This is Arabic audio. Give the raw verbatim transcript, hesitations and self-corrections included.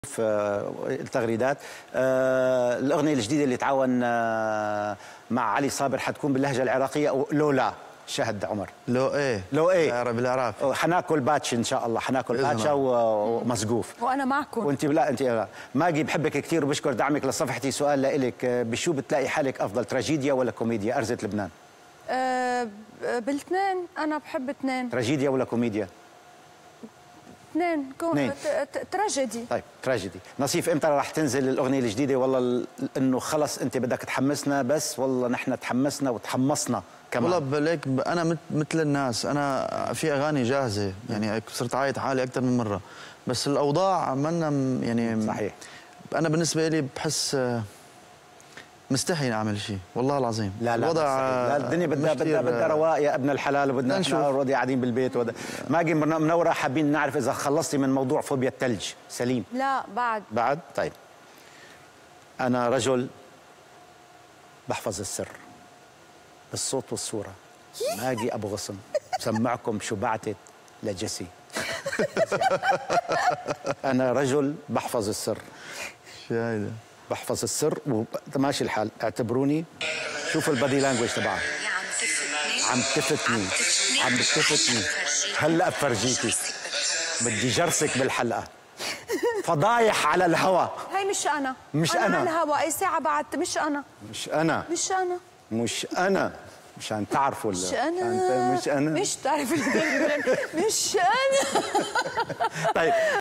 في التغريدات. آه الأغنية الجديدة اللي تعاون آه مع علي صابر حتكون باللهجة العراقية أو لولا شهد عمر لو ايه لو ايه بالعراقي. حناكل باتش ان شاء الله، حناكل باتشا ومسقوف. وانا معكم. وانت لا انت ماجي بحبك كثير وبشكر دعمك لصفحتي. سؤال لإلك، بشو بتلاقي حالك افضل، تراجيديا ولا كوميديا؟ ارزة لبنان. أه بالاثنين، انا بحب اثنين. تراجيديا ولا كوميديا؟ اثنين. كون تراجيدي. طيب تراجيدي. نصيف، امتى راح تنزل الاغنيه الجديده؟ والله انه خلص انت بدك تحمسنا بس، والله نحن تحمسنا وتحمصنا كمان. والله بليك انا مثل الناس، انا في اغاني جاهزه يعني صرت عايد حالي اكثر من مره، بس الاوضاع منا يعني صحيح. انا بالنسبه لي بحس مستحي اعمل شيء والله العظيم. لا لا الوضع لا، الدنيا بدها بدها بدها رواق يا ابن الحلال، وبدنا نحن اوريدي قاعدين بالبيت. وده ماجي منوره، حابين نعرف اذا خلصتي من موضوع فوبيا الثلج. سليم؟ لا بعد. بعد. طيب انا رجل بحفظ السر بالصوت والصوره. ماجي ابو غصن بسمعكم شو بعتت لجيسي. انا رجل بحفظ السر. شو هيدا؟ بحفظ السر وماشي الحال. اعتبروني، شوفوا البادي لانجويج تبعها. عم تفتني عم تفتني هلا بفرجيكي، بدي جرسك بالحلقه. فضايح على الهوا. هي مش انا مش انا انا على الهوا اي ساعه بعد. مش انا مش انا مش انا مش انا مشان تعرفوا. مش انا مش انا مش تعرف مش انا. طيب